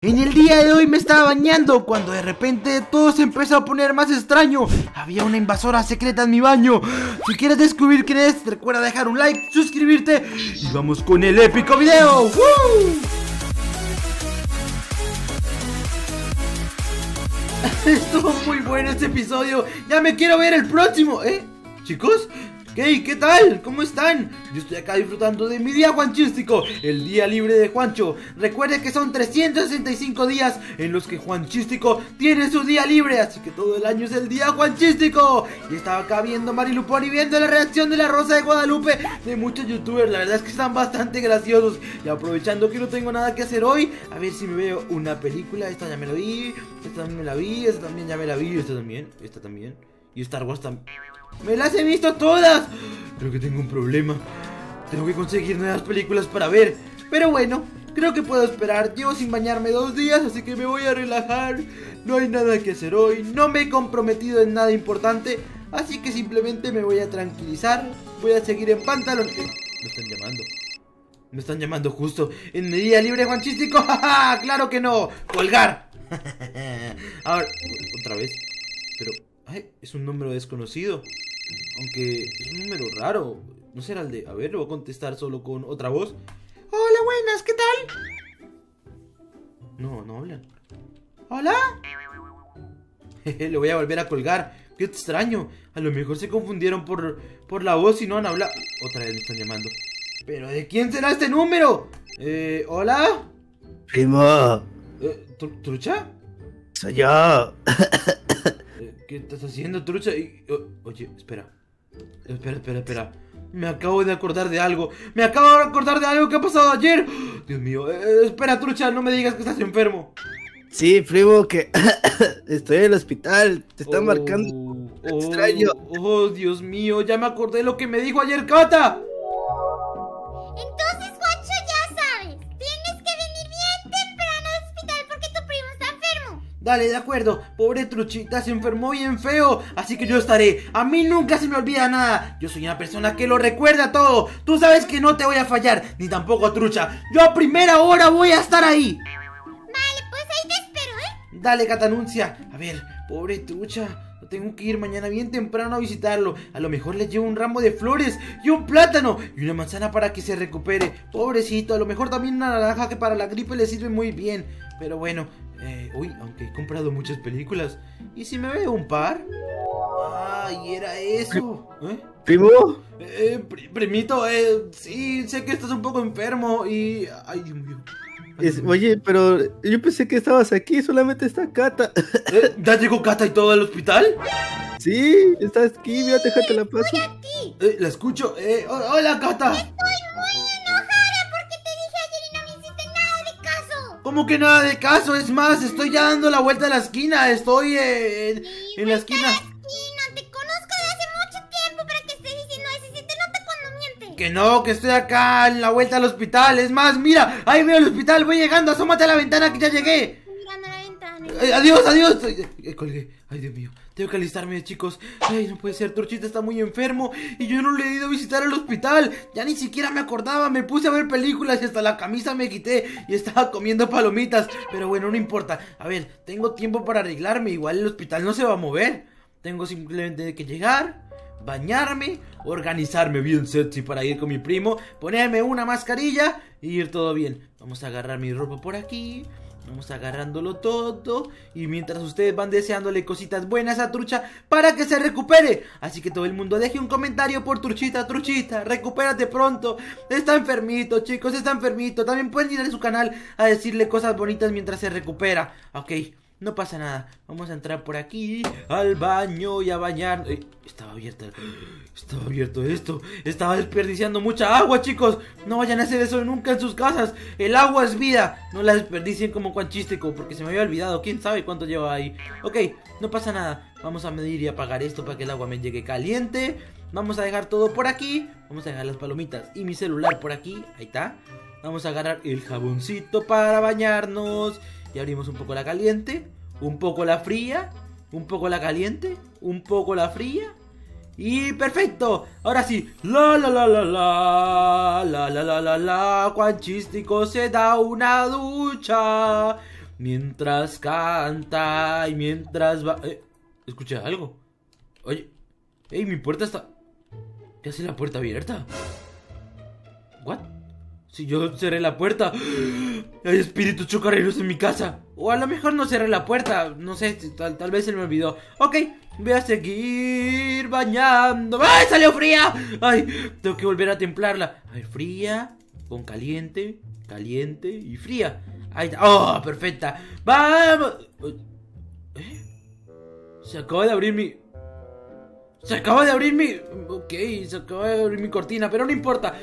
En el día de hoy me estaba bañando cuando de repente todo se empezó a poner más extraño. Había una invasora secreta en mi baño. Si quieres descubrir quién es, recuerda dejar un like, suscribirte y vamos con el épico video. ¡Woo! Estuvo muy bueno este episodio. Ya me quiero ver el próximo. Chicos, ¿qué tal? ¿Cómo están? Yo estoy acá disfrutando de mi día juanchístico, el día libre de Juancho. Recuerde que son 365 días en los que Juanchístico tiene su día libre, así que todo el año es el día Juanchístico. Y estaba acá viendo Marilupón y viendo la reacción de la Rosa de Guadalupe de muchos youtubers. La verdad es que están bastante graciosos. Y aprovechando que no tengo nada que hacer hoy, a ver si me veo una película. Esta ya me la vi, esta también me la vi, esta también ya me la vi, esta también. Y Star Wars también. ¡Me las he visto todas! Creo que tengo un problema. Tengo que conseguir nuevas películas para ver. Pero bueno, creo que puedo esperar. Llevo sin bañarme 2 días, así que me voy a relajar. No hay nada que hacer hoy. No me he comprometido en nada importante, así que simplemente me voy a tranquilizar. Voy a seguir en pantalón. Me están llamando. Me están llamando justo en mi día libre juanchístico. ¡Ja! ¡Claro que no! ¡Colgar! Ahora, otra vez. Pero... ay, es un número desconocido. Aunque es un número raro. No será el de... a ver, le voy a contestar solo con otra voz. Hola, buenas, ¿qué tal? No hablan. ¿Hola? Le voy a volver a colgar. Qué extraño. A lo mejor se confundieron por la voz y no han hablado. Otra vez me están llamando. ¿Pero de quién será este número? ¿Hola? Primo. ¿Trucha? Soy yo. ¿Qué estás haciendo, trucha? Oye, espera. Me acabo de acordar de algo. Me acabo de acordar de algo que ha pasado ayer. Dios mío, espera, trucha, no me digas que estás enfermo. Sí, primo, que estoy en el hospital. Te están marcando. Extraño. Oh, Dios mío, ya me acordé lo que me dijo ayer Cata. Entonces, Juancho, ya sabes, tienes que venir bien temprano al hospital porque tu primo está enfermo. Dale, de acuerdo. Pobre truchita, se enfermó bien feo, así que yo estaré. A mí nunca se me olvida nada. Yo soy una persona que lo recuerda todo. Tú sabes que no te voy a fallar, ni tampoco, trucha. Yo a primera hora voy a estar ahí. Vale, pues ahí te espero, Dale, Catanuncia. A ver, pobre trucha, tengo que ir mañana bien temprano a visitarlo. A lo mejor le llevo un ramo de flores y un plátano y una manzana para que se recupere. Pobrecito, a lo mejor también una naranja que para la gripe le sirve muy bien. Pero bueno, aunque he comprado muchas películas. ¿Y si me veo un par? ¡Ay, era eso! ¿Primo? Primito, sí, sé que estás un poco enfermo y... ay, Dios mío. Oye, pero yo pensé que estabas aquí, solamente está Cata. ¿Ya llegó Cata y todo al hospital? Sí, estás aquí, mira, déjate la paso. La escucho. Hola, Cata. Estoy muy enojada porque te dije ayer y no me hiciste nada de caso. ¿Cómo que nada de caso? Es más, estoy ya dando la vuelta a la esquina. Estoy en la esquina. Te conozco de hace mucho tiempo para que estés diciendo eso y se te nota cuando mientes. Que no, que estoy acá en la vuelta al hospital. Es más, mira, ahí veo el hospital. Voy llegando, asómate a la ventana que ya llegué. Mirando a la ventana. Adiós. Colgué. Ay, Dios mío. Tengo que alistarme, chicos. Ay, no puede ser, Truchita está muy enfermo y yo no le he ido a visitar al hospital. Ya ni siquiera me acordaba, me puse a ver películas y hasta la camisa me quité y estaba comiendo palomitas. Pero bueno, no importa. A ver, tengo tiempo para arreglarme. Igual el hospital no se va a mover. Tengo simplemente que llegar, bañarme, organizarme bien sexy para ir con mi primo, ponerme una mascarilla y ir todo bien. Vamos a agarrar mi ropa por aquí. Vamos agarrándolo todo. Y mientras ustedes van deseándole cositas buenas a Trucha para que se recupere. Así que todo el mundo deje un comentario por Truchita. Truchita, recupérate pronto. Está enfermito, chicos, está enfermito. También pueden ir a su canal a decirle cosas bonitas mientras se recupera. Ok, no pasa nada. Vamos a entrar por aquí al baño y a bañar. Estaba abierto esto. Estaba desperdiciando mucha agua, chicos. No vayan a hacer eso nunca en sus casas. El agua es vida. No la desperdicien como Juanchístico, porque se me había olvidado. ¿Quién sabe cuánto lleva ahí? Ok, no pasa nada. Vamos a medir y apagar esto para que el agua me llegue caliente. Vamos a dejar todo por aquí. Vamos a dejar las palomitas y mi celular por aquí. Ahí está. Vamos a agarrar el jaboncito para bañarnos. Y abrimos un poco la caliente, un poco la fría, un poco la caliente, un poco la fría. Y perfecto, ahora sí. Juanchístico se da una ducha. mientras canta y mientras va... escuché algo. Oye, mi puerta está... ¿Qué hace la puerta abierta? ¿What? Si yo cerré la puerta, hay espíritus chocarreros en mi casa. O a lo mejor no cerré la puerta, no sé, tal vez se me olvidó. Ok, voy a seguir bañando. ¡Ay, salió fría! Ay, tengo que volver a templarla. A ver, fría, con caliente, caliente y fría. Ahí está. ¡Oh, perfecta! ¡Vamos! Se acaba de abrir mi... Se acaba de abrir mi... Ok, se acaba de abrir mi cortina, pero no importa.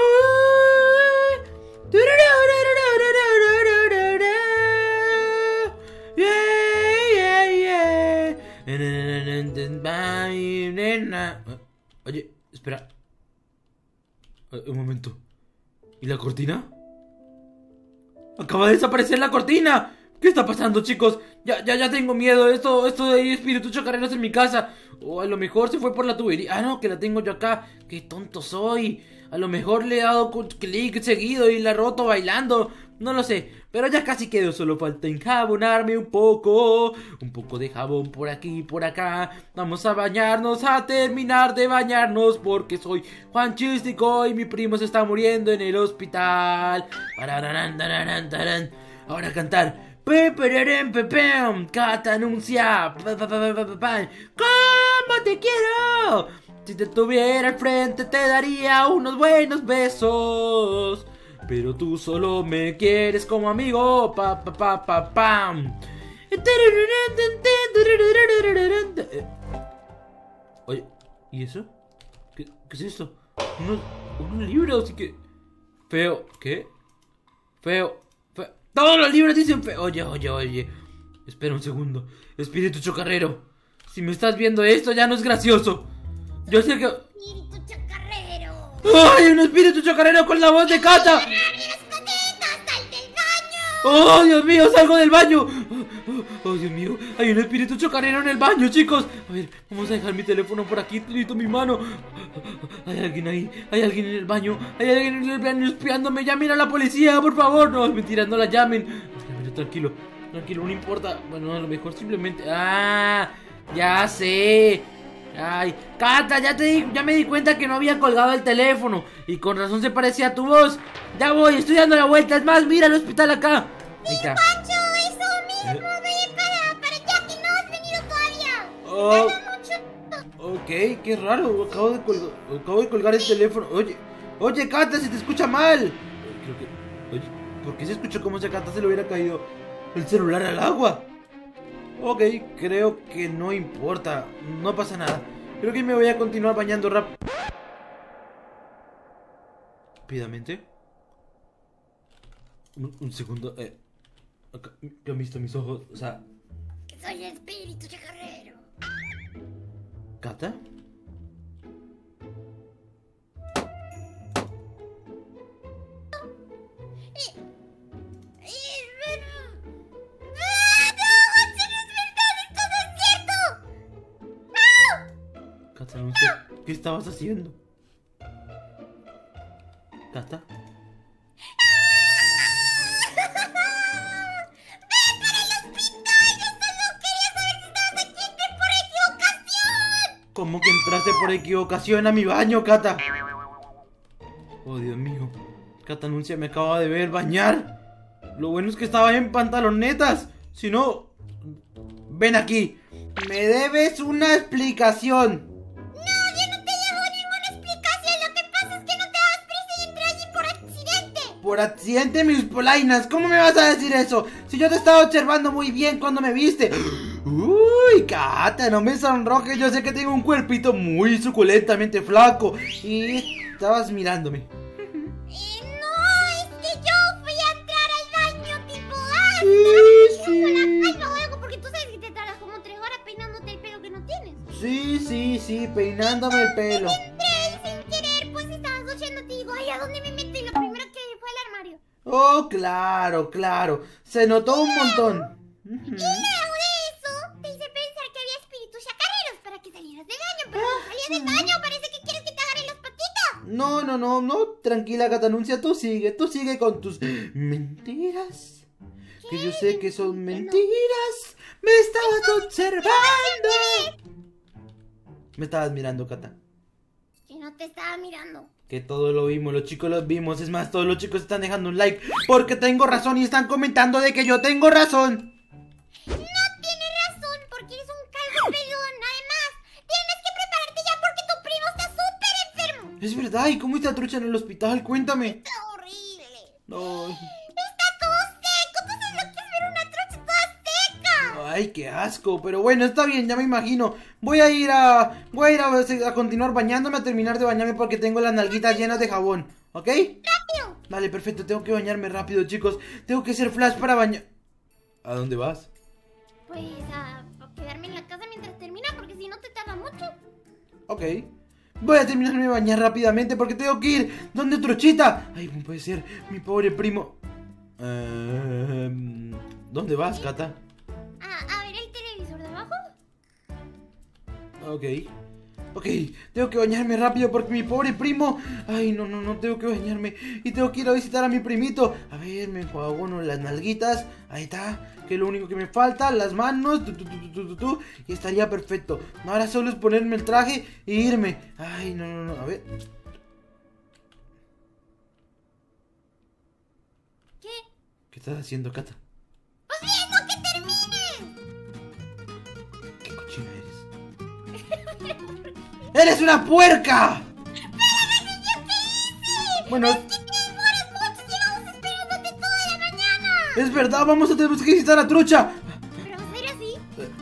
Oye, espera. Un momento. ¿Y la cortina? ¡Acaba de desaparecer la cortina! ¿Qué está pasando, chicos? Ya tengo miedo. Esto de espíritus chocarreros en mi casa. O a lo mejor se fue por la tubería. Ah, no, que la tengo yo acá. ¡Qué tonto soy! A lo mejor le he dado clic seguido y la he roto bailando. No lo sé, pero ya casi quedó. Solo falta enjabonarme un poco. Un poco de jabón por aquí y por acá. Vamos a bañarnos, a terminar de bañarnos, porque soy Juan Chístico y mi primo se está muriendo en el hospital. Ahora a cantar. Cata anuncia. ¿Cómo te quiero? Si te tuviera al frente te daría unos buenos besos. Pero tú solo me quieres como amigo. Pam. Oye, ¿y eso? ¿Qué es esto? Unos libros, así que... Feo, ¿qué? Feo. Todos los libros dicen feo. Oye. Espera un segundo. Espíritu chocarrero, si me estás viendo esto ya no es gracioso. Yo sé que... ¡Espíritu chocarrero! ¡Ay, un espíritu chocarrero con la voz de Cata! ¡Sal del baño! ¡Oh, Dios mío! ¡Salgo del baño! ¡Oh, Dios mío! Hay un espíritu chocarrero en el baño, chicos. A ver, vamos a dejar mi teléfono por aquí, necesito mi mano. Hay alguien ahí, hay alguien en el baño. Hay alguien en el baño espiándome. ¡Llamen a la policía, por favor! No, mentira, no la llamen. Tranquilo, no importa. Bueno, a lo mejor simplemente... ¡Ah! Ya sé. Ay, Cata, ya me di cuenta que no había colgado el teléfono. Y con razón se parecía a tu voz. Ya voy, estoy dando la vuelta. Es más, mira el hospital acá. Ahí está. Pancho, eso mismo, ve para allá, que no has venido todavía. Oh, Tarda mucho. ok, qué raro. Acabo de colgar el teléfono. Oye, Cata, se te escucha mal. Oye, ¿por qué se escuchó como si a Cata se le hubiera caído el celular al agua? Ok, creo que no importa. No pasa nada. Creo que me voy a continuar bañando rápidamente. Un segundo. Acá, ¿qué han visto mis ojos? O sea... Soy el espíritu chocarrero. ¿Cata? Cata, no sé. ¿Qué estabas haciendo? ¿Cata? ¿Cómo que entraste por equivocación a mi baño, Cata? Oh, Dios mío. Cata Anuncia me acaba de ver bañar. Lo bueno es que estaba en pantalonetas. Si no... Ven aquí. Me debes una explicación. No, yo no te llevo ninguna explicación. Lo que pasa es que no te das prisa y entré allí por accidente. Por accidente, mis polainas. ¿Cómo me vas a decir eso? Si yo te estaba observando muy bien cuando me viste. Uy, Cata, no me sonrojes. Yo sé que tengo un cuerpito muy suculentamente flaco. Y estabas mirándome. No, es que yo fui a entrar al baño tipo Sí. luego, porque tú sabes que te tardas como 3 horas peinándote el pelo que no tienes. Sí, peinándome el pelo. Entré y sin querer, pues estabas duchándote y digo, ay, ¿a dónde me meto? Y lo primero que fue al armario. Oh, claro. Se notó un montón. Y luego de eso, te hice pensar que había espíritus chacarreros para que salieras del baño, pero no salías del baño, parece que quieres que te agarre las patitas. No, tranquila, Cata Anuncia, tú sigue con tus mentiras. Que yo sé que son mentiras. Me estabas observando. Me estabas mirando, Cata. Que no te estaba mirando. Que todo lo vimos, los chicos los vimos. Es más, todos los chicos están dejando un like porque tengo razón y están comentando de que yo tengo razón. No tienes razón porque eres un calvo pelón. Además, tienes que prepararte ya porque tu primo está súper enfermo. Es verdad, ¿y cómo está Trucha en el hospital? Cuéntame. Está horrible. Ay, Está todo seco. ¿Tú sabes lo que es ver una trucha toda seca? ay, qué asco. Pero bueno, está bien, ya me imagino. Voy a ir a continuar bañándome, a terminar de bañarme porque tengo las nalguitas llenas de jabón. ¿Ok? ¡Rápido! Vale, perfecto, tengo que bañarme rápido, chicos. Tengo que ser Flash para bañar. ¿A dónde vas? Pues a quedarme en la casa mientras termina porque si no te tarda mucho. Ok. Voy a terminarme de bañar rápidamente porque tengo que ir. ¿Dónde Truchita? Ay, no puede ser, mi pobre primo. ¿Dónde vas, Cata? A ver el televisor de abajo. Ok. Ok, tengo que bañarme rápido porque mi pobre primo... Ay, no, tengo que bañarme. Y tengo que ir a visitar a mi primito. A ver, me enjuago las nalguitas. Ahí está, que es lo único que me falta. Las manos, y estaría perfecto. Ahora solo es ponerme el traje e irme. Ay, no, a ver. ¿Qué? ¿Qué estás haciendo, Cata? ¡Pues viendo que termine! ¿Qué cochina eres? ¡Eres una puerca! ¡Pero no sé yo qué hice! Bueno, ¡Es que te demoras mucho! ¡Llevamos esperándote toda la mañana! es verdad, vamos a tener que visitar a Trucha. ¿Pero vas a ir así?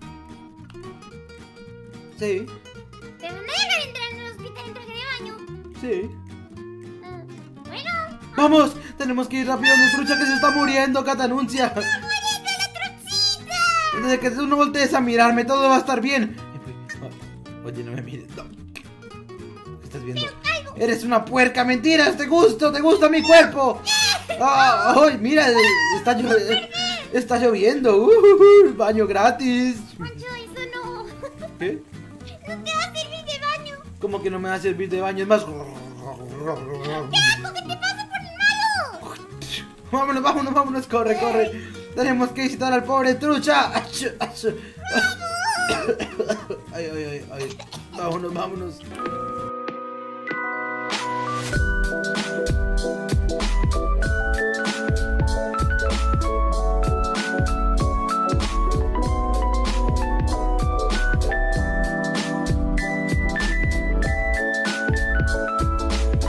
Sí, ¿Te van a dejar entrar en el hospital en traje de baño? sí. Bueno, ¡Vamos! Tenemos que ir rápido donde Trucha que se está muriendo, Cata anuncia. ¡muriendo la truchita! Desde que tú no voltees a mirarme, todo va a estar bien. Oye, no me mires. No. ¿Qué estás viendo? Eres una puerca, mentiras. Te gusta mi cuerpo. ¡Ay, mira! Está lloviendo. Baño gratis. Pancho, eso no. ¿Qué? No te va a servir de baño. ¿Cómo que no me va a servir de baño? Es más... ¡Qué asco! ¿Qué te pasa por el malo? Vámonos, corre. Tenemos que visitar al pobre Trucha. Ay. Vámonos.